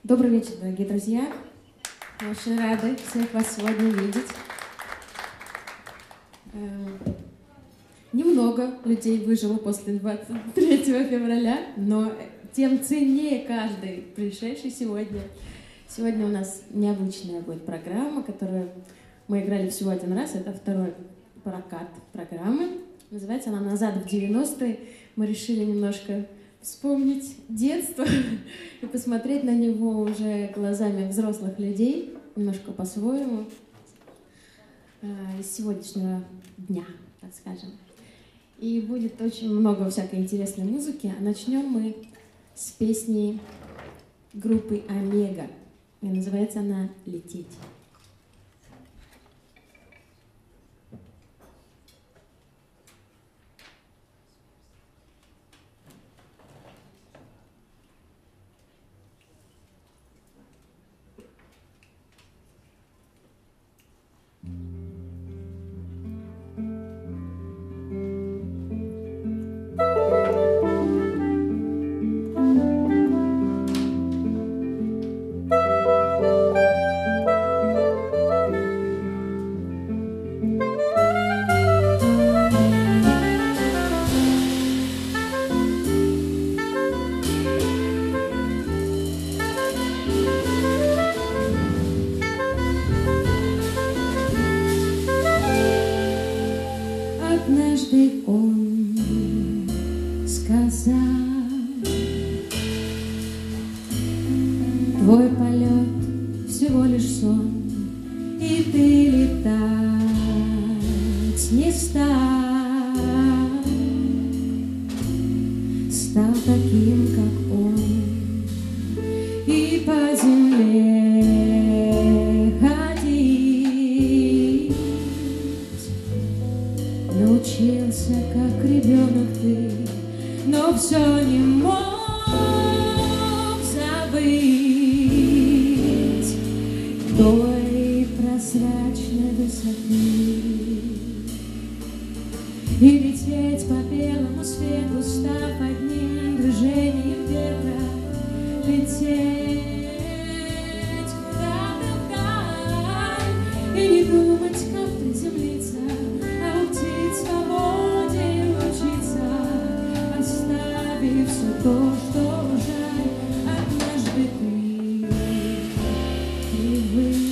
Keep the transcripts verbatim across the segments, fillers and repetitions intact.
Добрый вечер, дорогие друзья. Очень рада всех вас сегодня видеть. Немного людей выжило после двадцать третьего февраля, но тем ценнее каждый пришедший сегодня. Сегодня у нас необычная будет программа, которую мы играли всего один раз. Это второй прокат программы. Называется она «Назад в девяностые». Мы решили немножко вспомнить детство и посмотреть на него уже глазами взрослых людей, немножко по-своему, из сегодняшнего дня, так скажем. И будет очень много всякой интересной музыки. А начнем мы с песни группы «Омега». И называется она «Лететь». Однажды он сказал: твой полет всего лишь сон, и ты летать не стал, стал таким, как он, и по земле ходить научился, как ребенок ты, но все не мог забыть той прозрачной высоты и лететь по белому свету, став одним движением ветра, лететь куда-то вдаль и не думать, как приземлиться, а уйти в свободе и учиться, оставив все то, что жаль. Однажды ты привык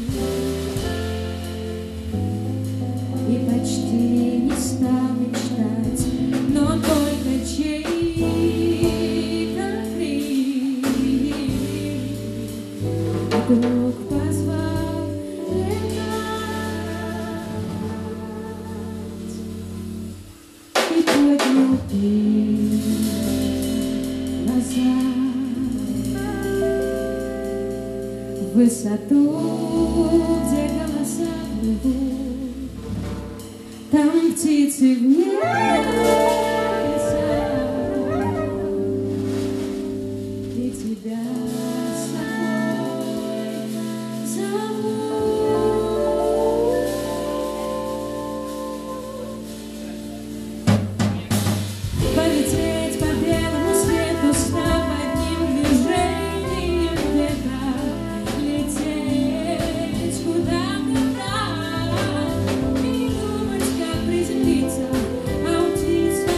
и почти не стал мечтать, но только чей-то крик вдруг позвал летать, и поднял ты глаза в высоту, где голоса плывут, там птицы в небе летят, и тебя с собой зовут. Полететь по белому свету, став одним движением ветра, лететь куда-то вдаль и не думать, как приземлиться, а уйти в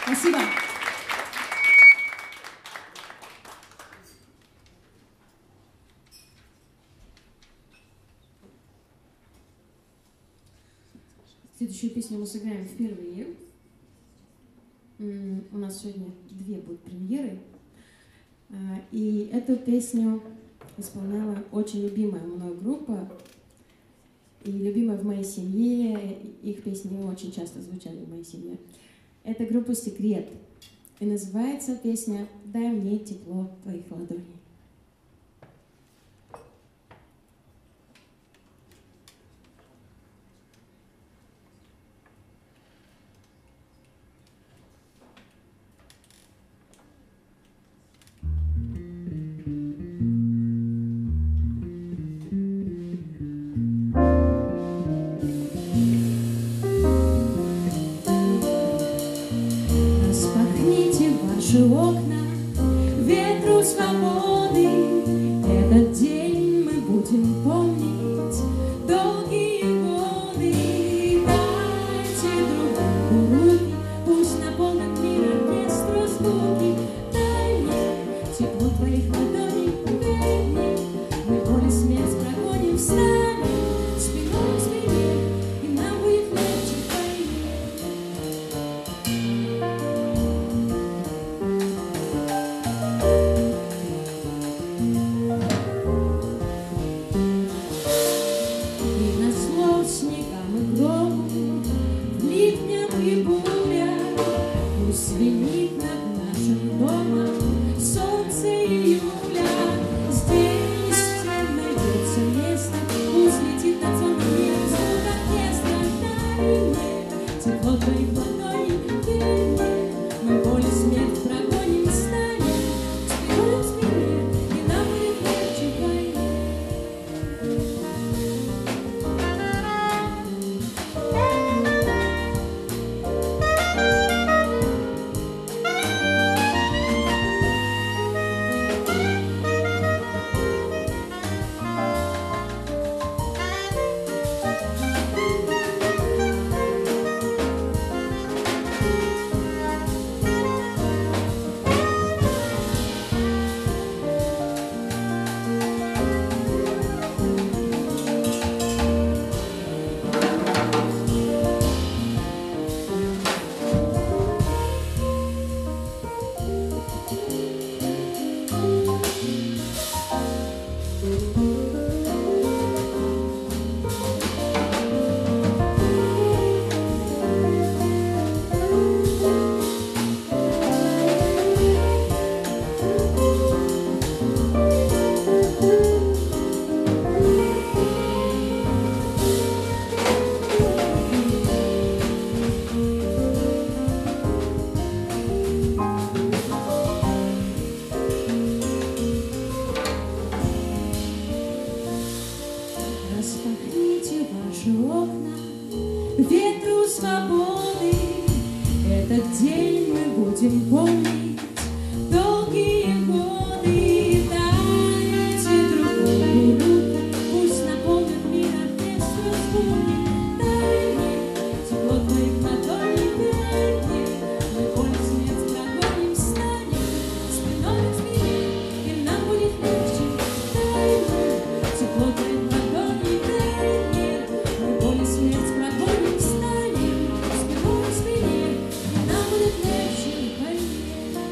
Спасибо. Следующую песню мы сыграем впервые. У нас сегодня две будут премьеры. И эту песню исполняла очень любимая мной группа. И любимая в моей семье. Их песни очень часто звучали в моей семье. Это группа «Секрет». И называется песня «Дай мне тепло твоих ладоней». Наши окна, ветру свободы, этот день мы будем помнить долгие годы. Дайте друг другу руки, пусть наполнит мир оркестру звуки. Дай мне тепло твоих ладоней, верь мне, мы боль и смерть прогоним, встанем спиной к спине, и нам будет легче вдвоем. Звенит над нашим домом солнце июля. Здесь всем найдется место, пусть летит над звонком миром звук оркестра. Дай мне тепло твоих ладоней, верь мне, мы боль и смерть прогоним, станем спиной к спине, и нам будет легче вдвоем. Распахните ваши окна, ветру свободы, этот день мы будем помнить долгие годы. Дайте друг другу руки, пусть наполнит мир оркестру звуки. Дай мне тепло твоих ладоней, верь мне, мы боль и смерть прогоним, встанем спиной к спине, и нам будет легче. Дай мне тепло твоих ладоней, верь мне, мы боль и смерть прогоним, встанем спиной к спине, и нам будет легче вдвоем.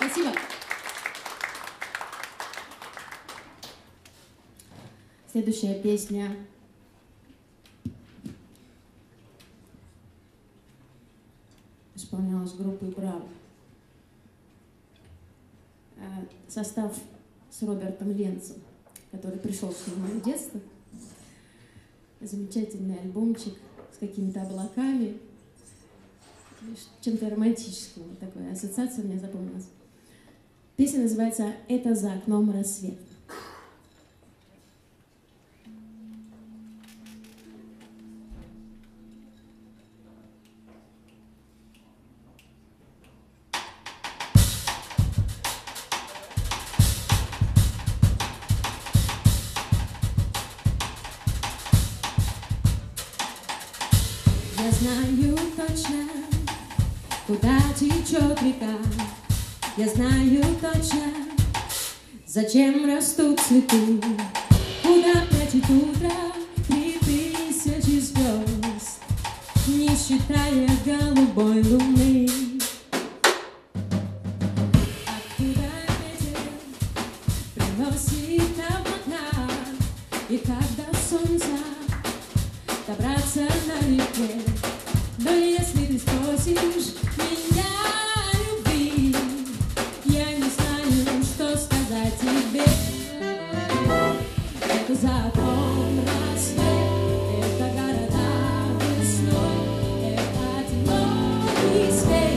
Спасибо. Следующая песня исполнялась группой «Браво». Состав с Робертом Ленцем, который пришел в мое детство. Замечательный альбомчик с какими-то облаками, чем-то романтическим. Такая ассоциация у меня запомнилась. Песня называется «Это за окном рассвет». Я знаю точно, куда течет река. Я знаю точно, зачем растут цветы. Куда прячет утро три тысячи звезд, не считая голубой луны. Откуда ветер приносит облака, и когда солнце добраться налегке. Но если ты спросишь меня о любви, я не знаю, что сказать тебе. Это за окном рассвет, это города весной, это одинокий свет.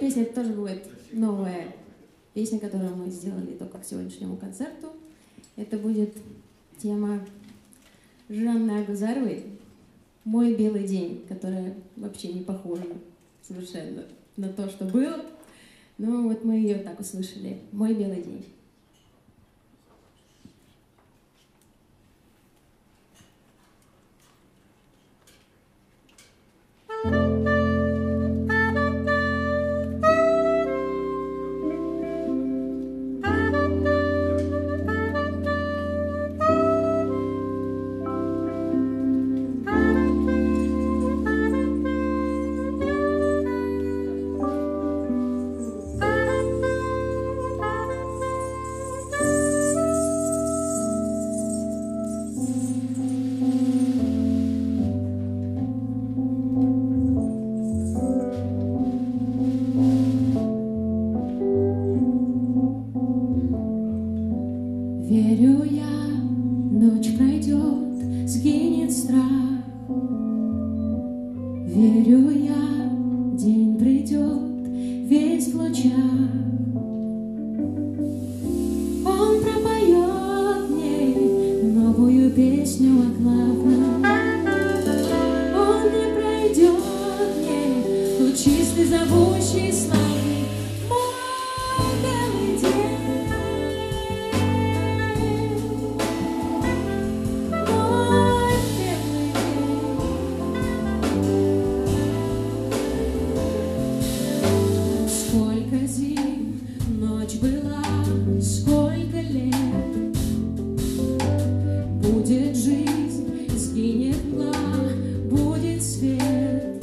песня это тоже будет новая песня, которую мы сделали только к сегодняшнему концерту. Это будет тема Жанны Агузаровой «Мой белый день», которая вообще не похожа совершенно на то, что было. Но вот мы ее так услышали. «Мой белый день». Верю я, ночь пройдет, сгинет страх. Верю я, день придет, весь в лучах. Он пропоет мне новую песню о главном. Он не пройдет мне лучистый, зовущий, славный мой белый день. Будет жизнь, сгинет мгла, будет свет.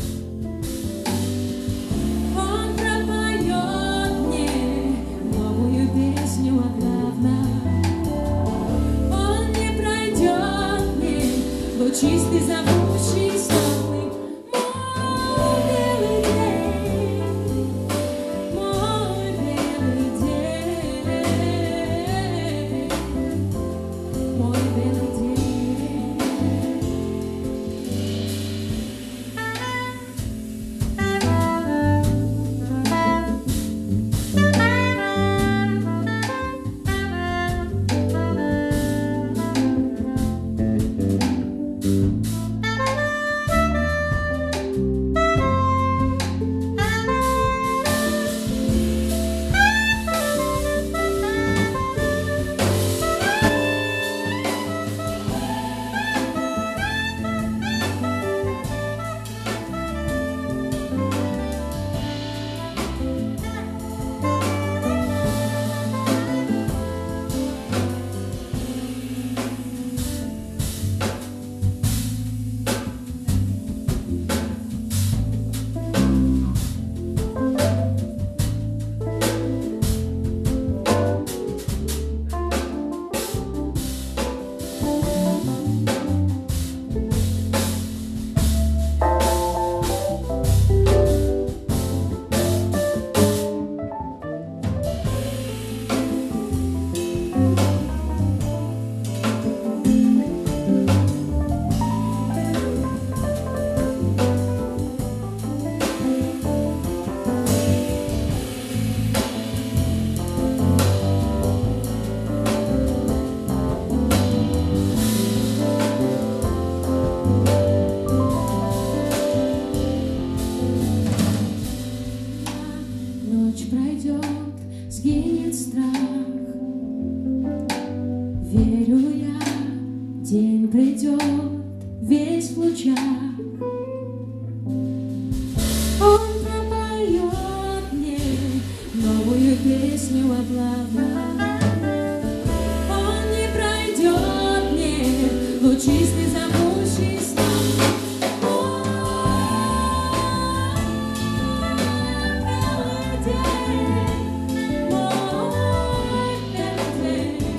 Он пропоет мне новую песню о главном. Он не пройдет мне лучистый, зовущий, славный мой белый день, мой белый день, мой белый день. Ночь пройдет, сгинет страх. Верю я, день придет, весь в лучах. Он пропоет мне новую песню о главном. Он не пройдет мне лучистый, зовущий, славный мой белый день, мой белый день.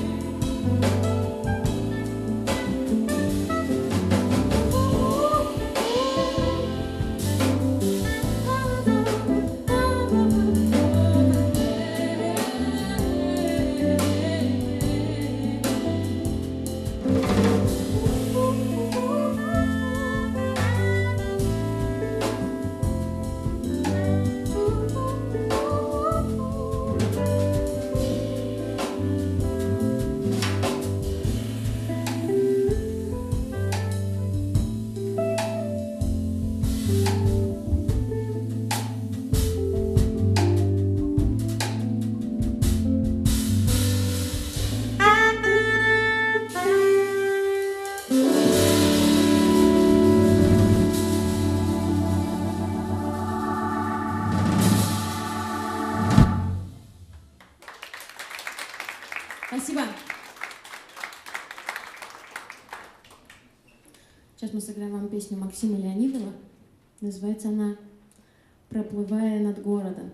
Сейчас мы сыграем вам песню Максима Леонидова. Называется она «Проплывая над городом».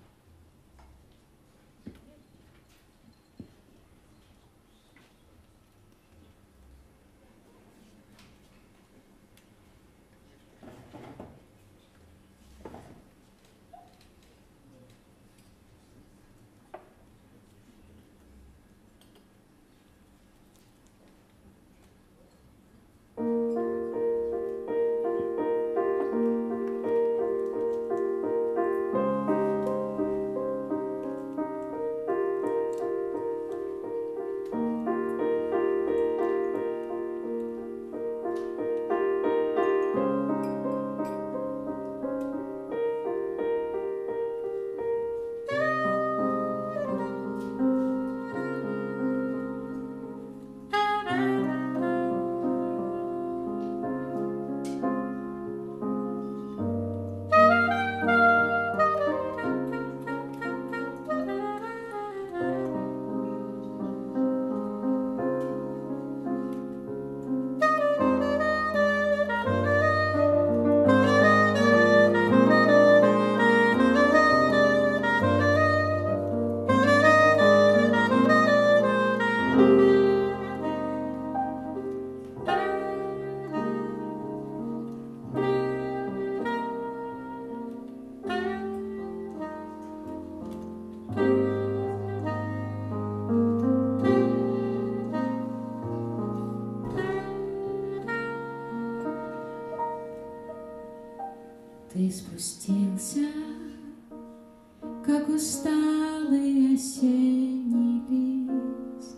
Ты спустился, как усталый осенний лист,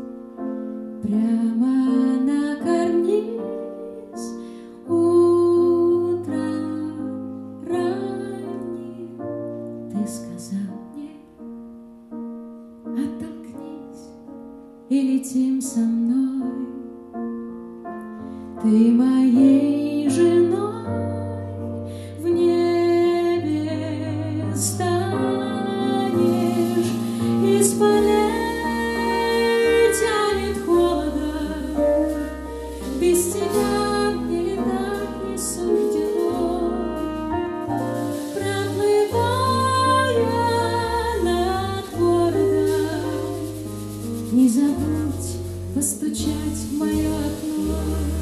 прямо на карниз утром ранним. Ты сказал мне: оттолкнись и летим со мной. Ты моей женой в небе станешь, из полей тянет холодом, без тебя мне летать не суждено. Проплывая над городом, не забудь постучать в мое окно.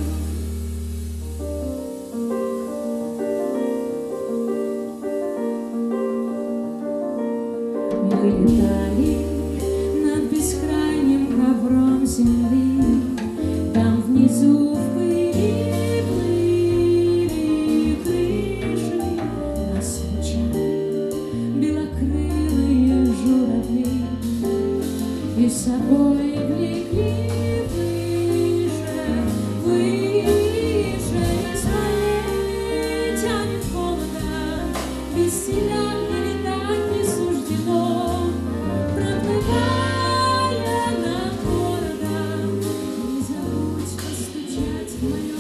Мы летали над бескрайним ковром земли, там внизу в пыли плыли крыши, нас встречали белокрылые журавли и с собой влекли выше, выше. Из полей тянет холодом, без тебя мне летать не суждено. Проплывая над городом, не забудь постучать в мое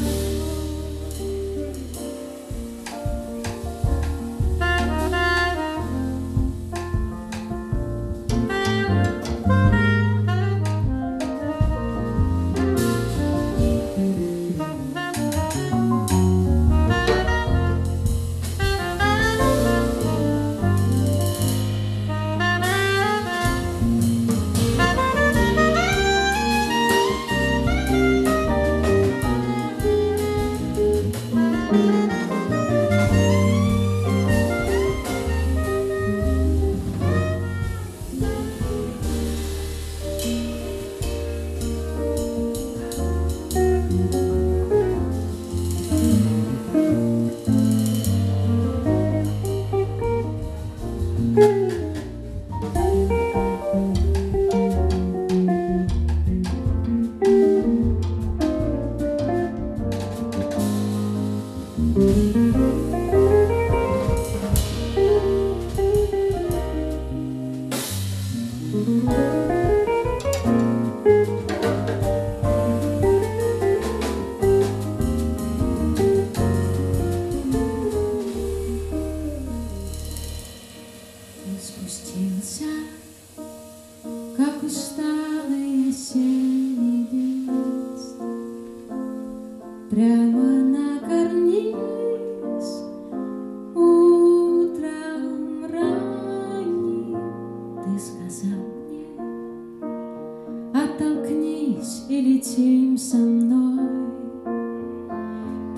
спустился, как усталый осенний лист, прямо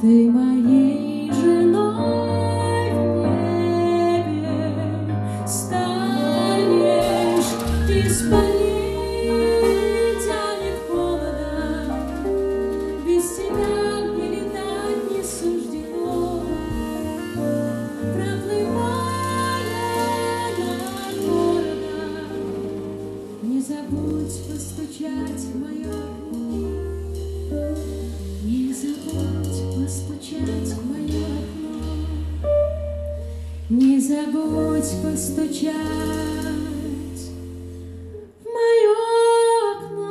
ты моей женой в небе станешь, из полей тянет холодом, без тебя мне летать не суждено. Проплывая над городом, не забудь постучать в мое окно. Не забудь постучать в мое окно. Не забудь постучать в мое окно.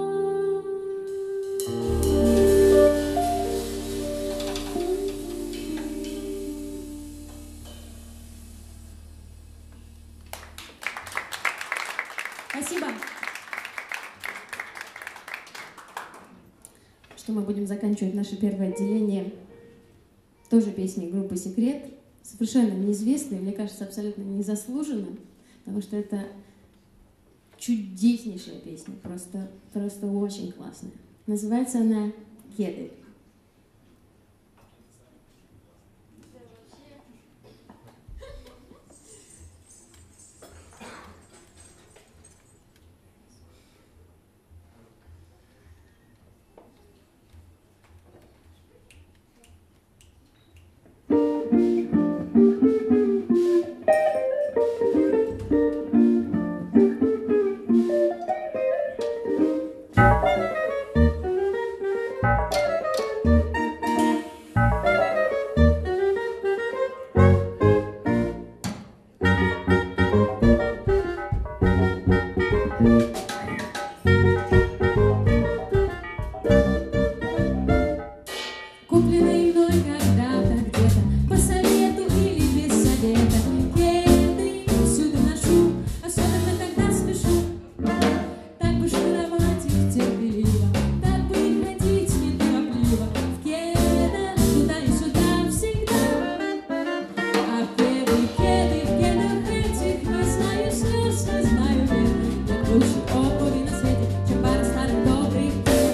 Спасибо. Что мы будем заканчивать наше первое отделение тоже песней группы «Секрет», совершенно неизвестной, мне кажется, абсолютно незаслуженно, потому что это чудеснейшая песня, просто, просто очень классная. Называется она «Кеды». Купленный мной когда-то где-то по совету или без совета, кеды всюду ношу, особенно когда спешу. Так бы шнуровать их терпеливо, так бы и ходить неторопливо, в кедах туда и сюда всегда. А кеды, кеды, в кедах этих не знаю слез, не знаю бед. Нет лучше обуви на свете, чем пара старых добрых кед.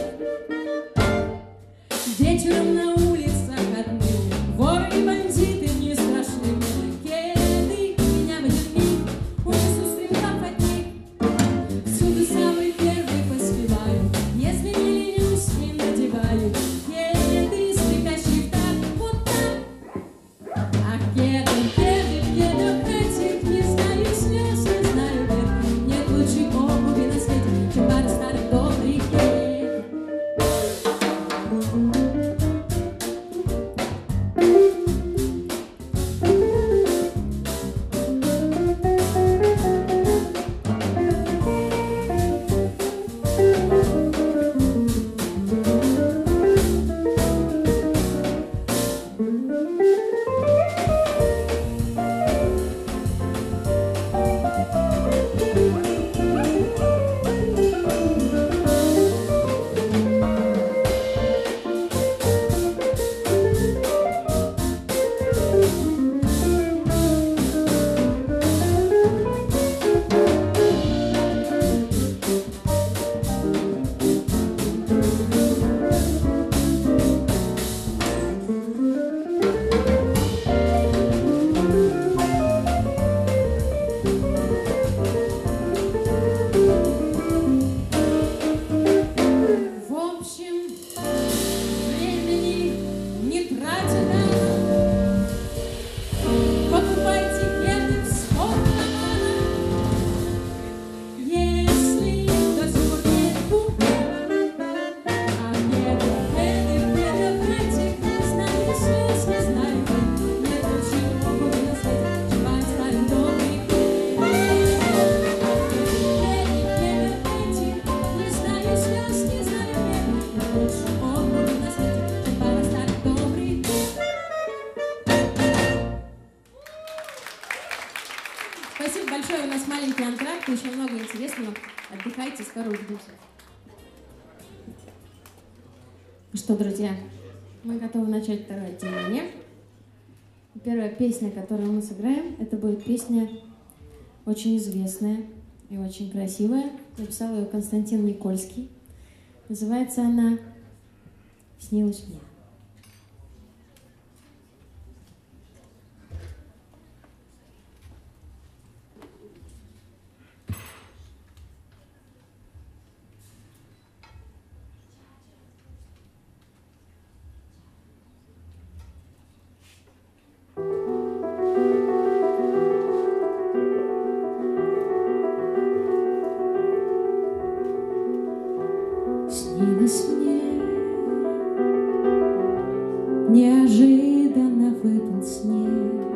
Вечером на улицах отныне воры и бандиты не страшны мне. Кеды меня в один миг унесу стремглав от них. Всюду самый первый поспеваю, если не ленюсь и надеваю кеды, скрипящие так, вот так. А кеды, кеды, в кедах этих не знаю слез, не знаю бед. Нет лучшей обуви на свете, чем пара старых добрых кед. В общем, времени не тратя даром, покупайте кеды в спорт-товарах. Если до сих пор не купили, а кеды, кеды, в кедах этих не знаю слез, не знаю бед. Нет лучшей обуви на свете, чем пара старых добрых кед. Спасибо большое, у нас маленький антракт, еще много интересного. Отдыхайте, скоро увидимся. Ну что, друзья, мы готовы начать второе отделение. Первая песня, которую мы сыграем, это будет песня очень известная и очень красивая. Написал ее Константин Никольский. Называется она «Снилась мне». неожиданно выпал снег.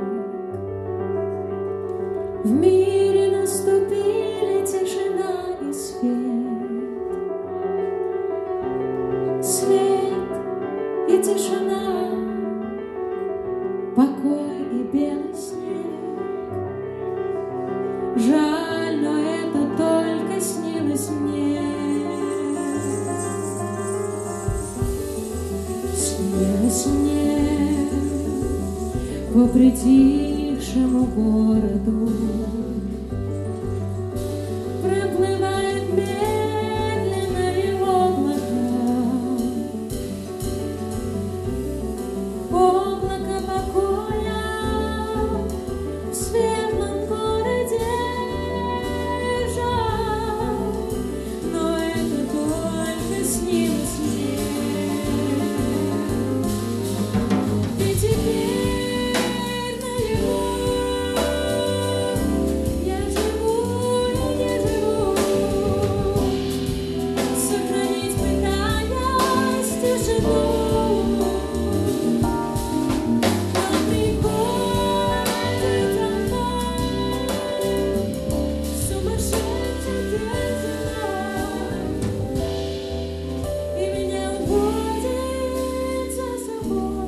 В мире наступили тишина и свет, свет и тишина, покой и белый снег. Жаль, но это только снилось мне. Снилось мне по притихшему городу проплывает медленно его облака, облако покоя в светлом городе. Жаль, но это только снилось мне. И теперь наяву я живу и не живу, сохранить пытаясь тишину. Но приходит домой сумасшедший день, и меня уводит за собой.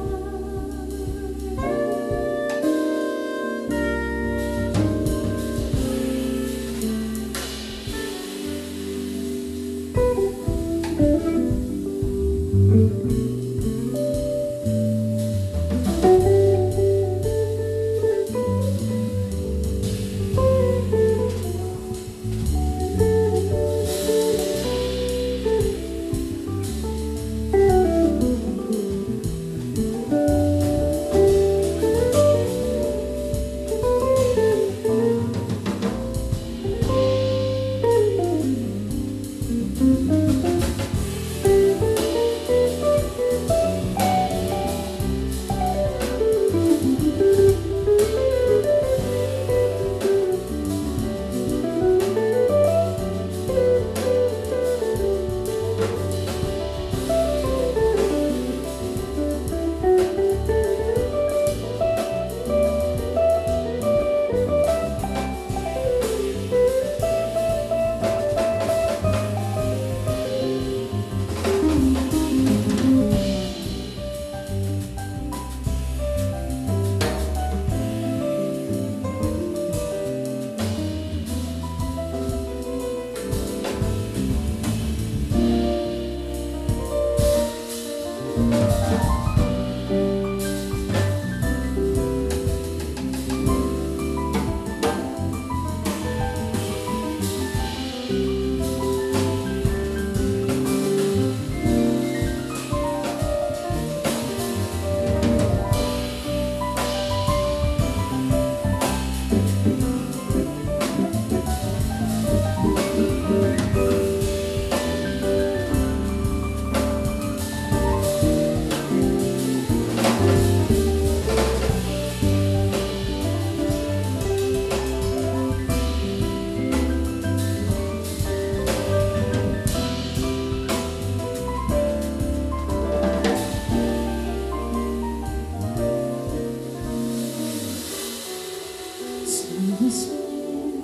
Снилось мне,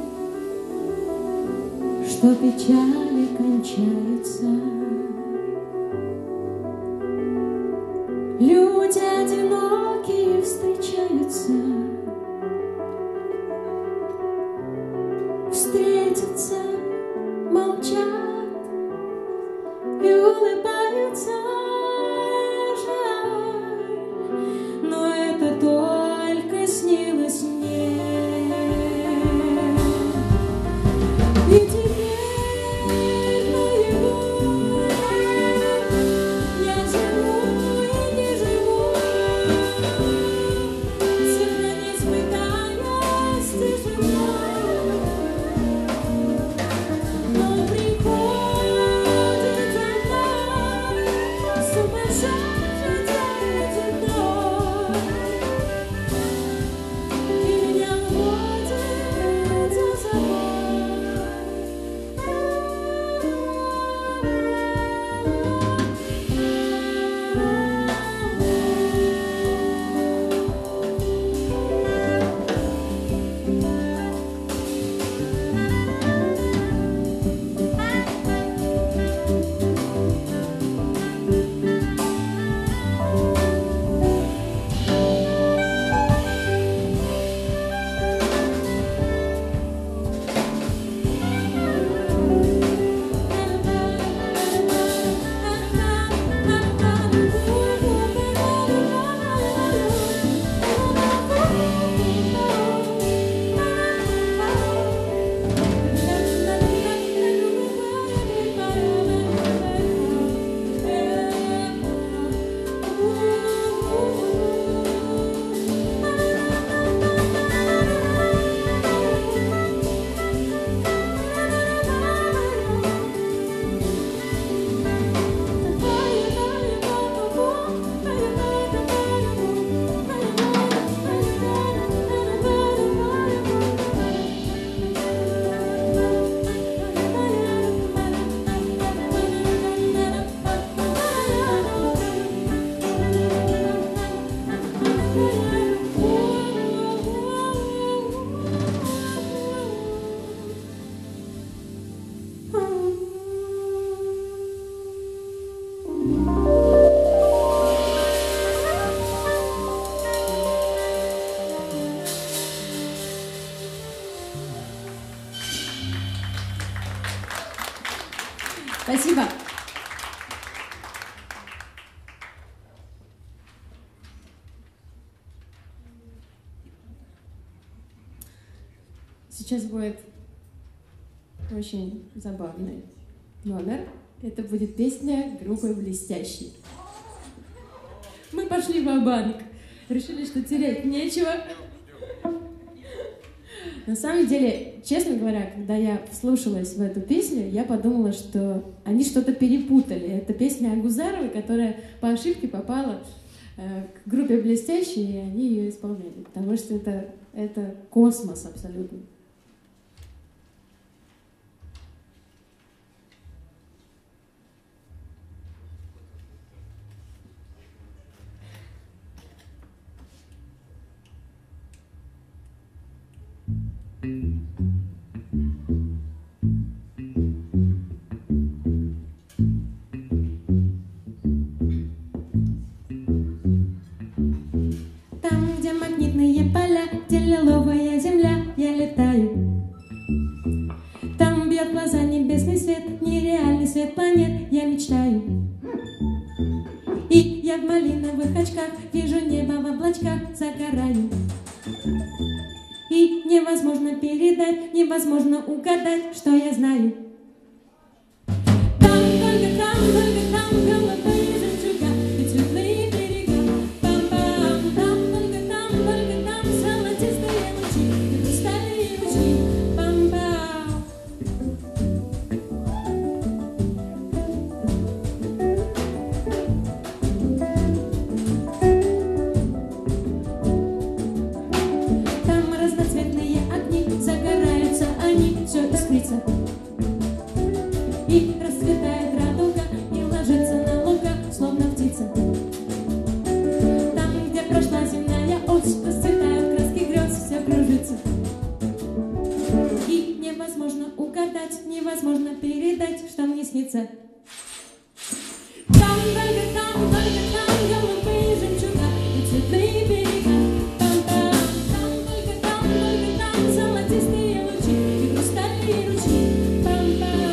что печали кончаются, люди одинокие встречаются, встретятся, молчат и улыбаются. Жаль, но это только снилось мне. И теперь наяву я живу и не живу, сохранить Сейчас будет очень забавный номер. Это будет песня группы «Блестящий». Мы пошли ва-банк. Решили, что терять нечего. На самом деле, честно говоря, когда я вслушалась в эту песню, я подумала, что они что-то перепутали. Это песня Агузаровой, которая по ошибке попала э, к группе «Блестящие», и они ее исполняли. Потому что это, это космос абсолютно. Там, где магнитные поля, где лиловая земля, я летаю. Там бьет в глаза небесный свет, нереальный свет планет, я мечтаю. И я в малиновых очках вижу небо в облачках, загораю. И невозможно передать, невозможно угадать, что я знаю. Там, только там, только там голубые жемчуга и цветные берега. Пам-пам, там, только там, только там золотистые лучи и хрустальные ручьи. Пам-пам. Там разноцветные огни, загораются они, все искрится. И расцветает радуга, и ложится на луга, словно птица. Там, где прошла земная ось, расцветают краски грез, все кружится. И невозможно угадать, невозможно передать, что мне снится. Там, только там, только там голубые жемчуга и цветные берега. Там-там, там, только там, только там золотистые лучи и хрустальные ручьи. Пам-пам.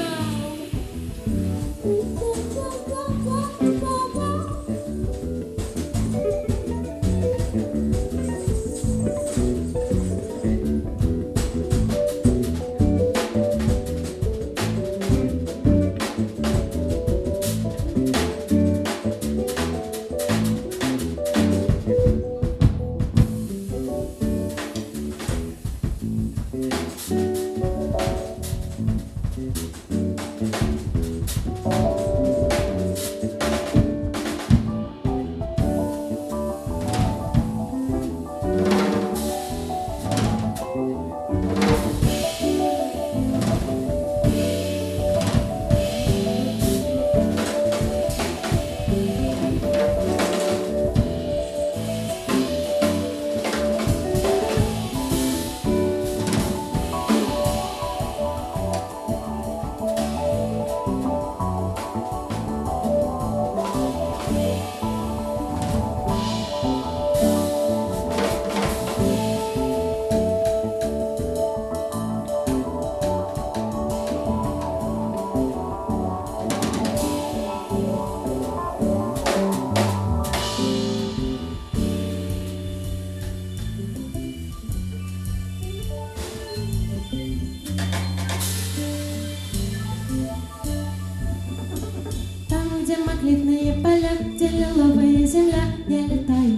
Где магнитные поля, где лиловая земля, я летаю.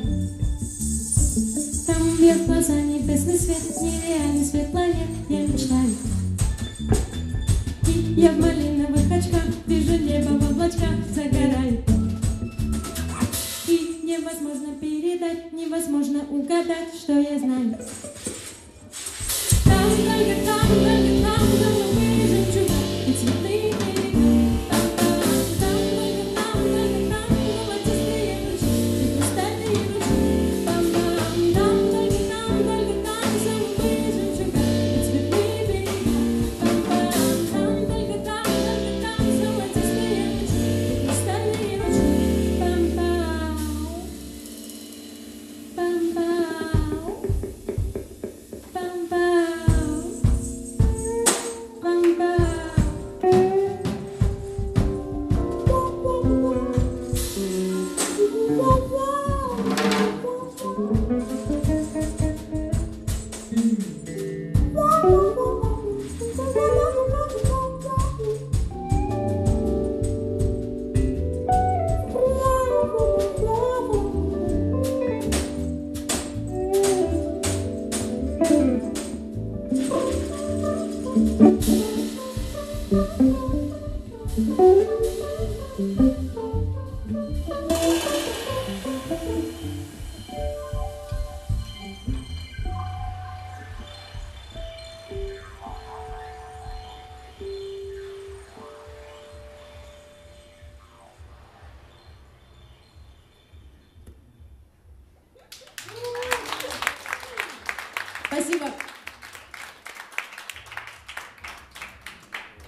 Там бьет в глаза небесный свет, нереальный свет планет, я мечтаю. И я в малиновых очках вижу небо в облачках, загораю. И невозможно передать, невозможно угадать, что я знаю. Там, только там, только там голубые жемчуга и цветные берега. Bam, bam.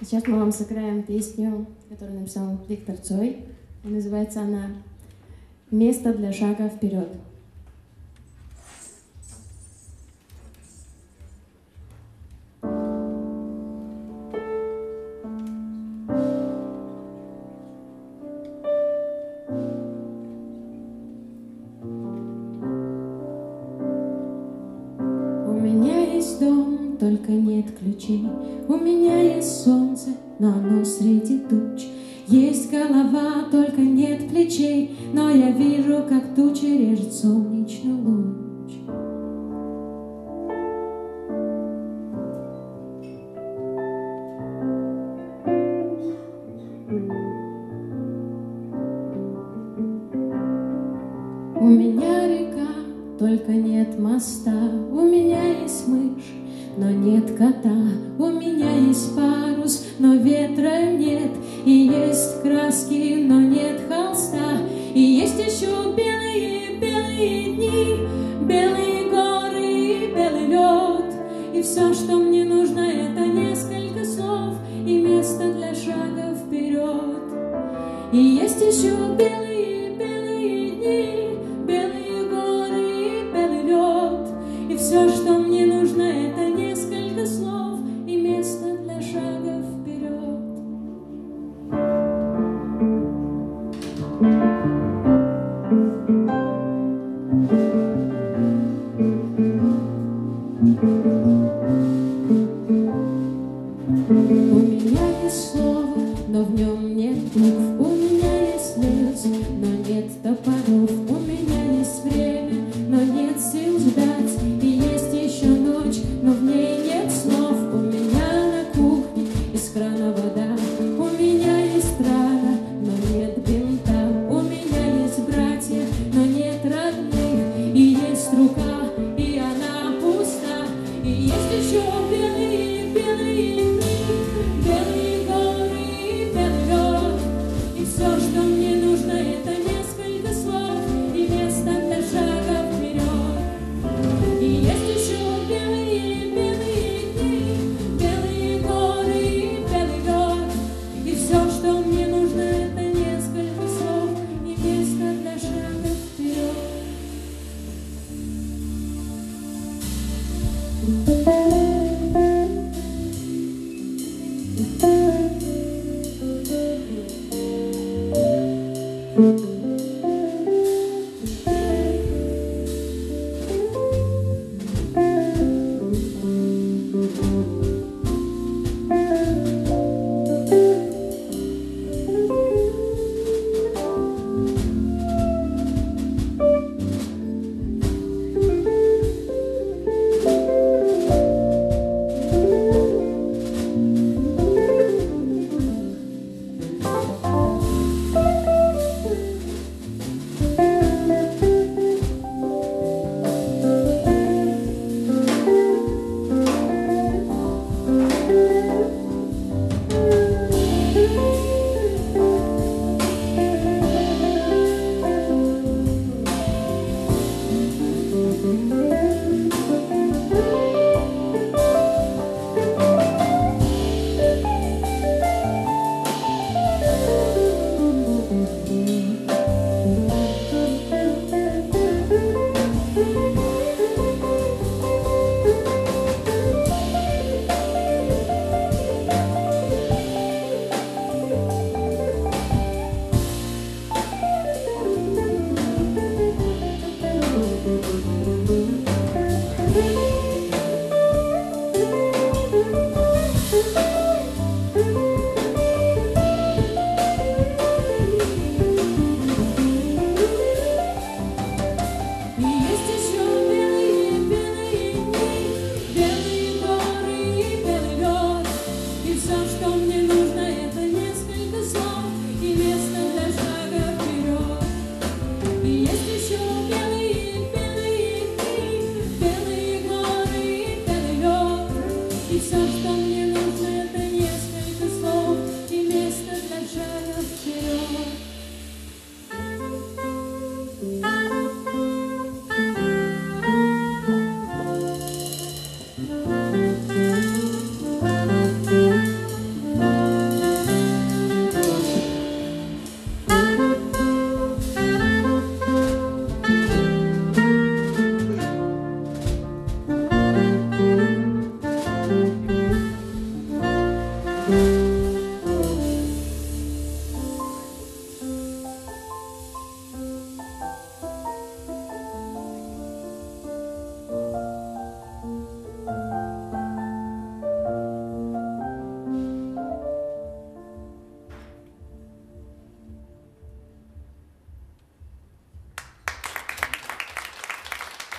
Сейчас мы вам сыграем песню, которую написал Виктор Цой. И называется она «Место для шага вперед». Только нет ключей. У меня есть солнце, но оно среди туч. Есть голова, только нет плечей, но я вижу, как тучи режет солнечный луч. У меня река, только нет моста. У меня есть мышь, но нет кота. У меня есть парус, но ветра нет. И есть краски, но нет холста. И есть еще белые-белые дни, белые горы и белый лед. И все, что мне нужно, это несколько слов и место для шага вперед. И есть еще белые-белые дни, белые горы и белый лед. И все, что мне нужно, это несколько слов и место для шага вперед. У меня есть слово, но в нем нет букв. У меня есть лес, но нет топоров. У меня есть время, но нет сил ждать. И есть еще ночь, но в ней нет слов. У меня на кухне из крана вода. У меня есть рана, но нет бинта. У меня есть братья, но нет родных. И есть рука, и она пуста. И есть еще белые, белые дни, белые горы и белый лед. И все, что мне нужно, это несколько слов и место для шага вперед. И есть еще белые, белые дни, белые горы и белый лед. И все, что мне нужно, это несколько слов и место для шага вперед.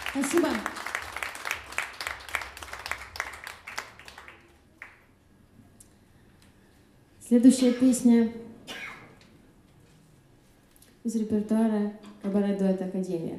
Спасибо. Следующая песня из репертуара кабаре-дуэта «Академия».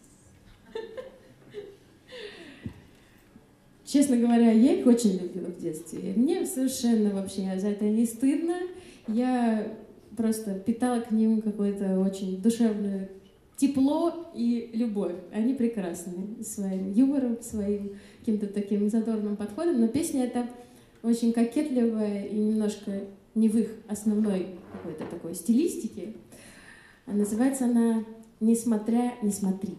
Честно говоря, я их очень любила в детстве. Мне совершенно вообще за это не стыдно. Я просто питала к ним какое-то очень душевное тепло и любовь. Они прекрасны своим юмором, своим каким-то таким задорным подходом. Но песня эта очень кокетливая и немножко не в их основной какой-то такой стилистике. А называется она «Несмотря, не смотри».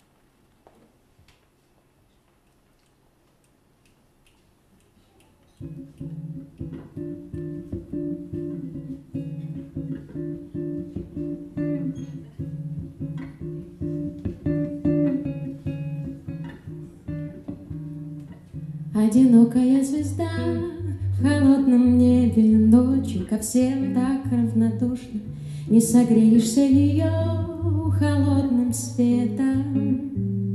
Одинокая звезда в холодном небе ночью ко всем так равнодушна. Не согреешься ее холодным светом.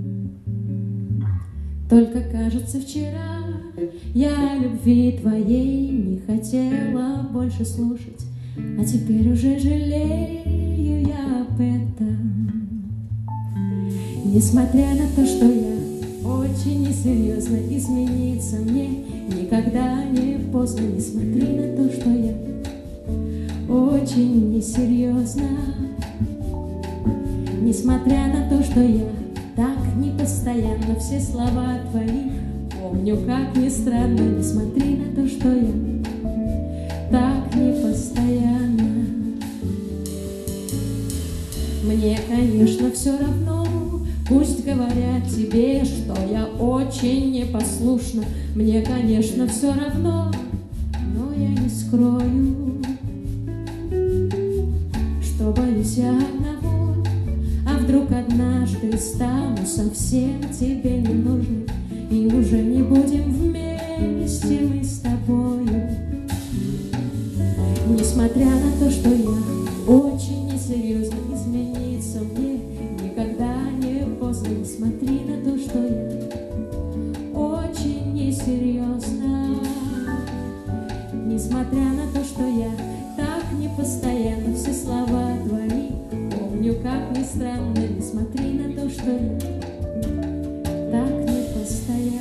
Только, кажется, вчера я любви твоей не хотела больше слушать, а теперь уже жалею я об этом. Несмотря на то, что я очень несерьезно, измениться мне никогда не поздно. Не смотри на то, что я очень несерьезно. Несмотря на то, что я так непостоянно все слова твои помню, как ни странно. Не смотри на то, что я так непостоянно. Мне, конечно, все равно, пусть говорят тебе, что я очень непослушна. Мне, конечно, все равно, но я не скрою, что боюсь я одного. А вдруг однажды стану совсем тебе не нужной, и уже не будем вместе мы с тобою. Несмотря на то, что я очень несерьезно, измениться мне никогда не поздно. Не смотри на то, что я очень несерьезно. Несмотря на то, что я так непостоянно все слова твои помню, как ни странно. Не смотри на то, что я так непостоянно.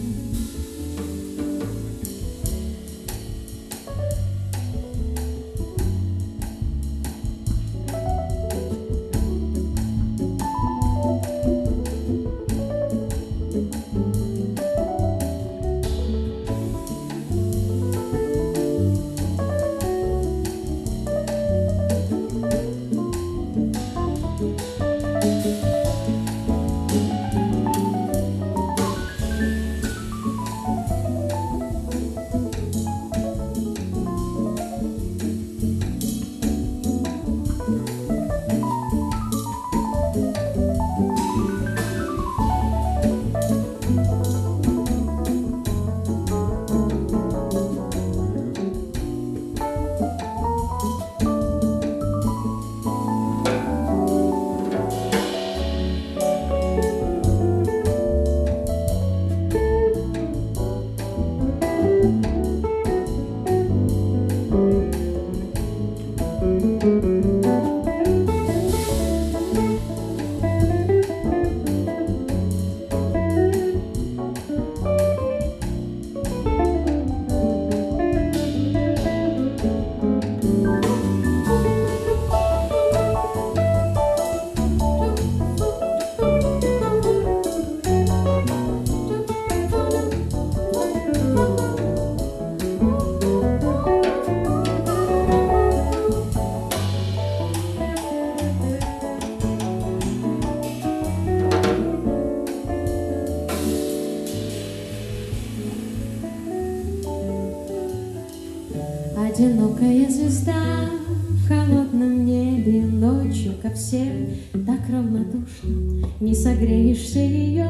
Одинокая звезда в холодном небе ночью ко всем так равнодушна. Не согреешься ее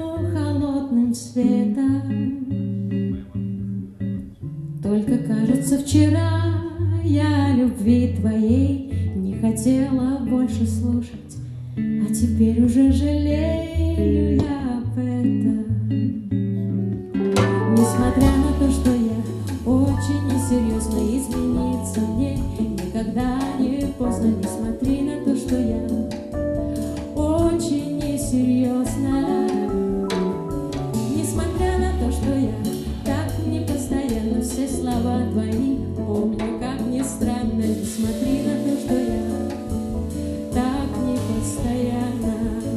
холодным светом. Только, кажется, вчера я любви твоей не хотела больше слушать, а Теперь уже жалею я об этом. Несмотря на то, что я очень несерьезно, измениться мне никогда не поздно. Не смотри на то, что я очень несерьезно. Несмотря на то, что я так непостоянно, все слова твои помню, как ни странно. Не смотри на то, что я так непостоянно.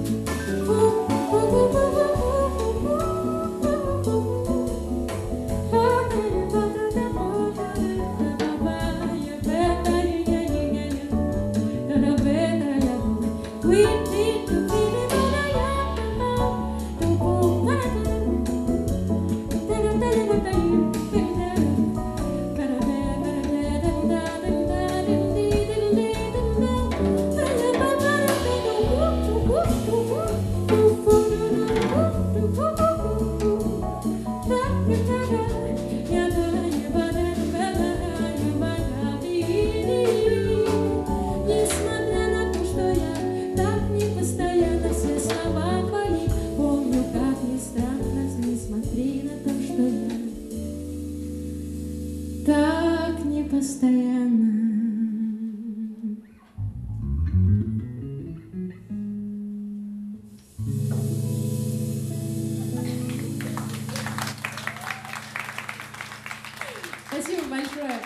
Спасибо большое.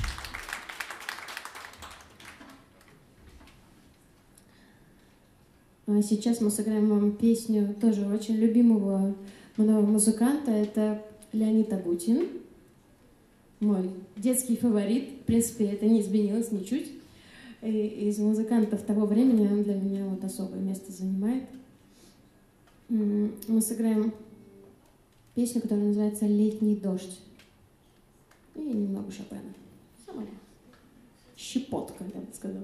А сейчас мы сыграем вам песню тоже очень любимого моего музыканта. Это Леонид Агутин. Мой детский фаворит. В принципе, это не изменилось ничуть. И из музыкантов того времени он для меня вот особое место занимает. Мы сыграем песню, которая называется «Летний дождь». И немного Шопена. Самая щепотка, я бы сказала.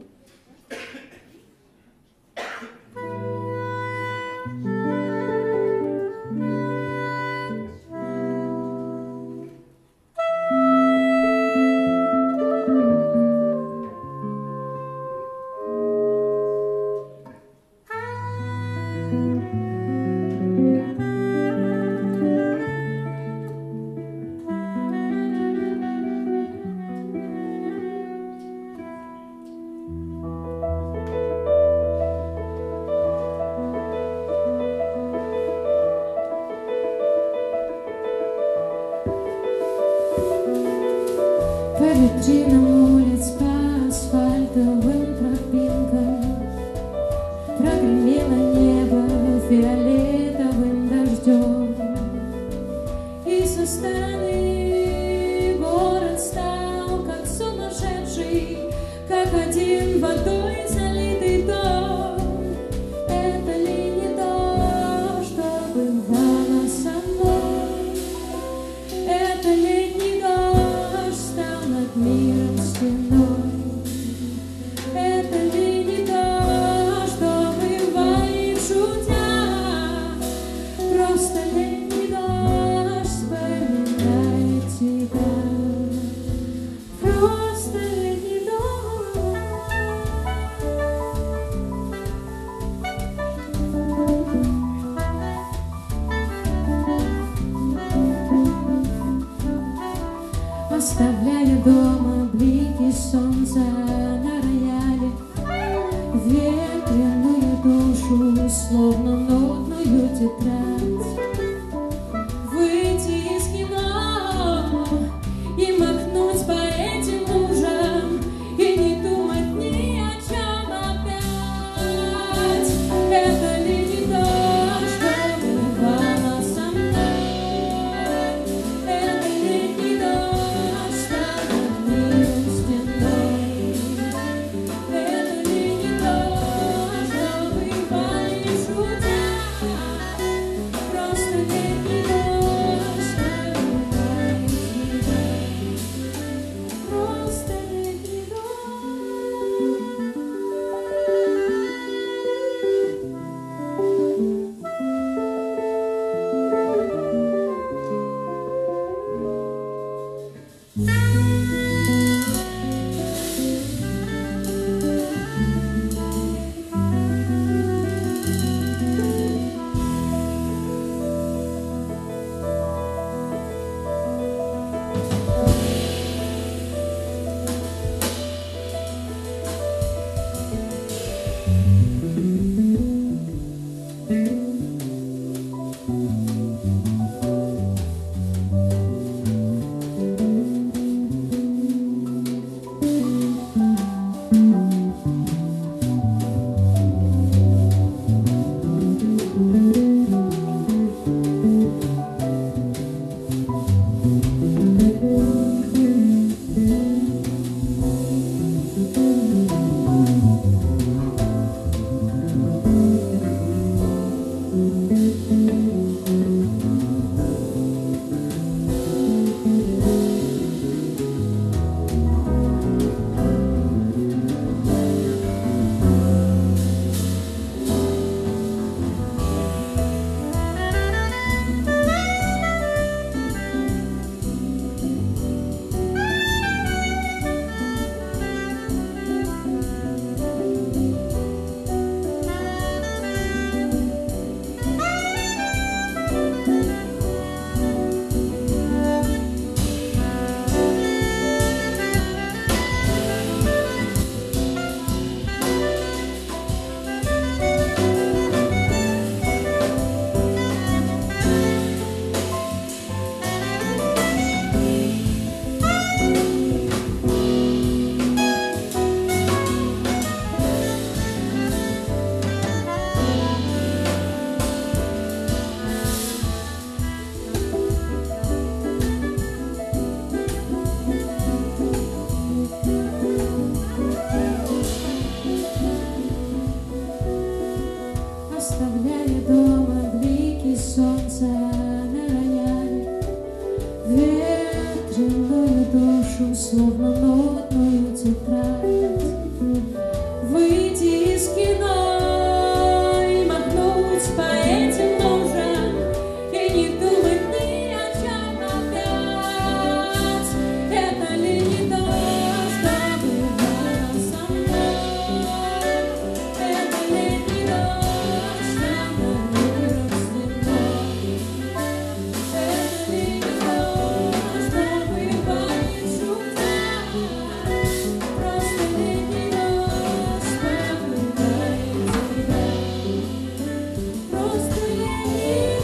Витринам улиц по асфальтовым тропинкам прогремело небо фиолетовым дождем, и со стороны город стал как сумасшедший, как один водой залитый дом. Это ли не то, что бывало со мной? Это летний дождь стал над миром стеной. Это ли не то, что бывает шутя? Просто летний дождь вспоминает тебя. Просто летний дождь. Оставляя дома блики солнца на рояле, ветреную душу, словно нотную тетрадь. Выйти из кино и махнуть по этим лужам, и не думать ни о чем опять. Это ли не то, что бывало со мной? Это ли не дождь стал над миром стеной? Это ли не то, что бывает шутя? Просто оставляя дома блики солнца на рояле, ветреную душу, словно нотную тетрадь. Выйти из кино и махнуть по этим лужам и не думать ни о чем опять. Это ли не то, что бывало со мной? Это ли не дождь, что на вырос зимой? Это ли не то, что бывает шутка? Просто ли не дождь, что бывает тебя? Просто ли не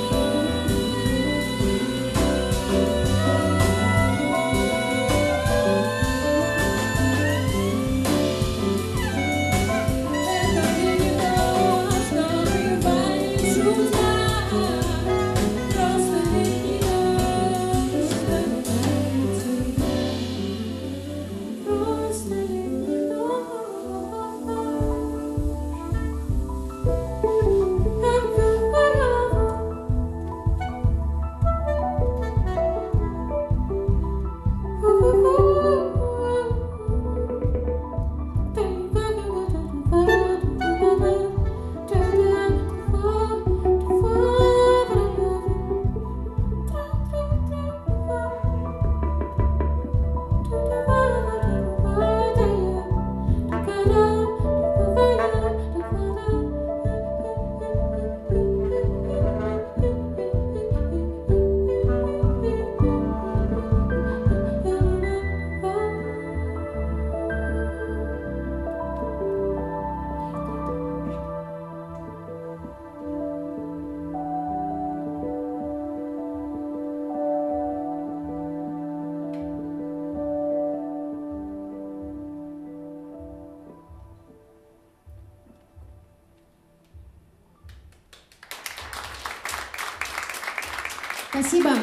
Спасибо.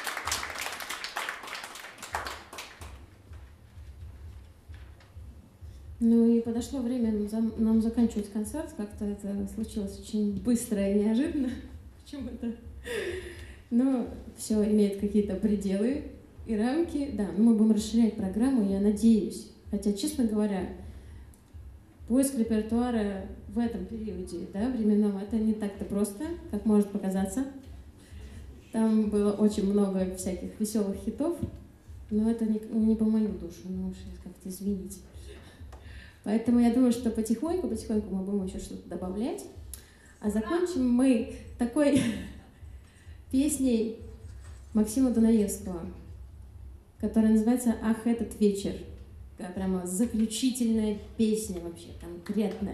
Ну и подошло время нам заканчивать концерт. Как-то это случилось очень быстро и неожиданно. Почему-то. Но все имеет какие-то пределы и рамки. Да, мы будем расширять программу, я надеюсь. Хотя, честно говоря, поиск репертуара в этом периоде, да, временном, это не так-то просто, как может показаться. Там было очень много всяких веселых хитов, но это не, не по мою душу, ну уж как-то извините. Поэтому я думаю, что потихоньку, потихоньку мы будем еще что-то добавлять. А закончим мы такой песней Максима Дунаевского, которая называется «Ах, этот вечер». Такая прямо заключительная песня вообще, конкретная.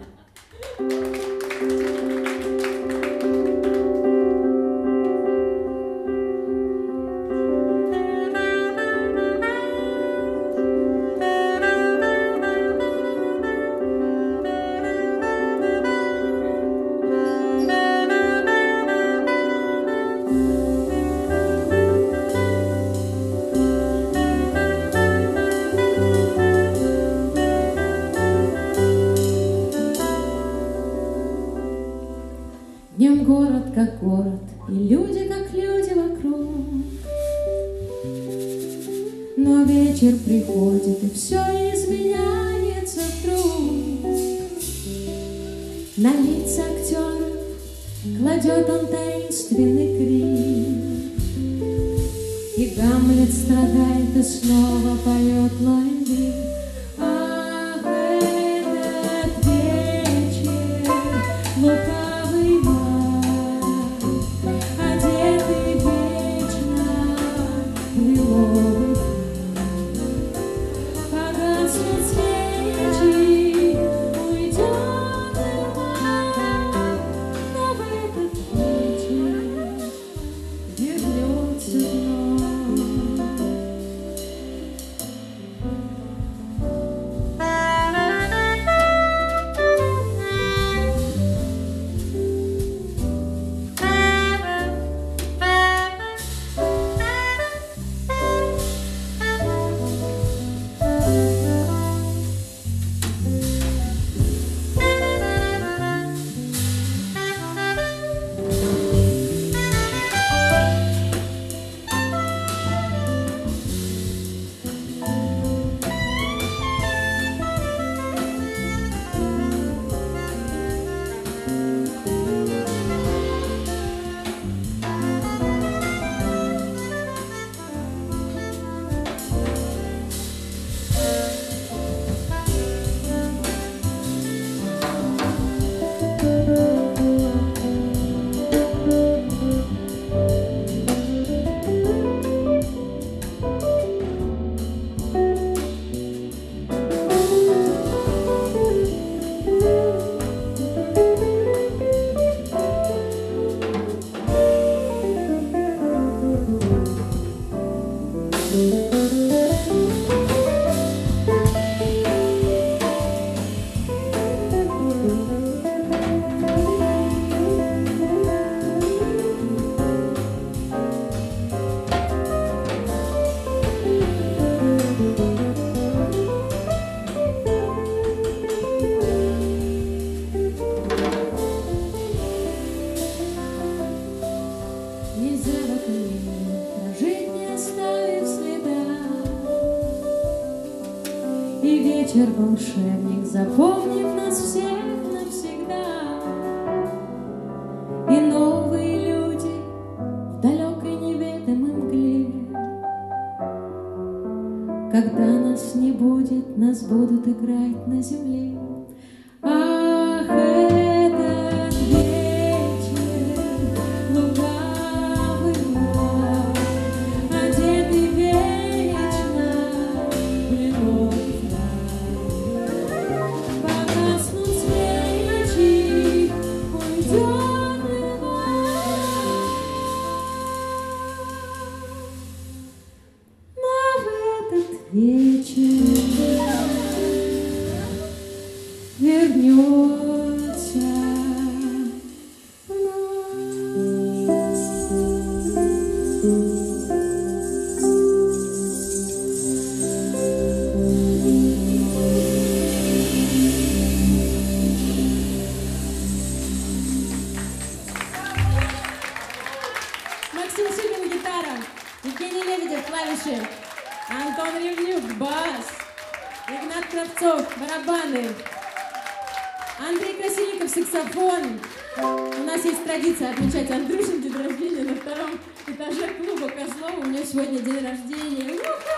Днем город как город, и люди как люди вокруг. Но вечер приходит, и все изменяется вдруг. На лица актеров кладет он таинственный крик, и Гамлет страдает и снова поет Лоэндик. Ах, этот вечер, лукавый май, одетый вечно в лиловый край. Погаснут свечи, уйдет дыма, но в этот вечер вернется вновь. вечер волшебник, запомнив нас всех навсегда. И новые люди в далекой неведомой мгле. Когда нас не будет, нас будут играть на земле. Ах, этот вечер, лукавый мрак, одетый вечно в лиловый фрак. Погаснут свечи, уйдет луна. Но в этот вечер вернется Максим Сюгин, гитара. Евгений Лебедев, клавиши. Антон Ревнюк, бас. Игнат Кравцов, барабаны. Андрей Красильников, саксофон. У нас есть традиция отмечать Андрюшин день рождения на втором этаже клуба Козлова. У него сегодня день рождения.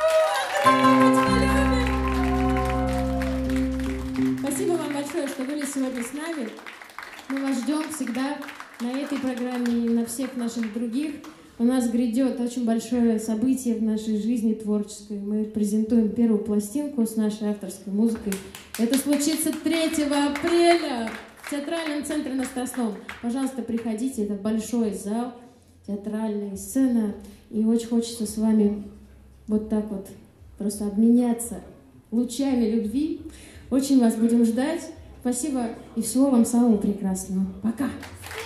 Спасибо вам большое, что были сегодня с нами. Мы вас ждем всегда на этой программе и на всех наших других. У нас грядет очень большое событие в нашей жизни творческой. Мы презентуем первую пластинку с нашей авторской музыкой. Это случится третьего апреля в Театральном центре на Страстном. Пожалуйста, приходите. Это большой зал, театральная сцена. И очень хочется с вами вот так вот просто обменяться лучами любви. Очень вас будем ждать. Спасибо и всего вам самого прекрасного. Пока!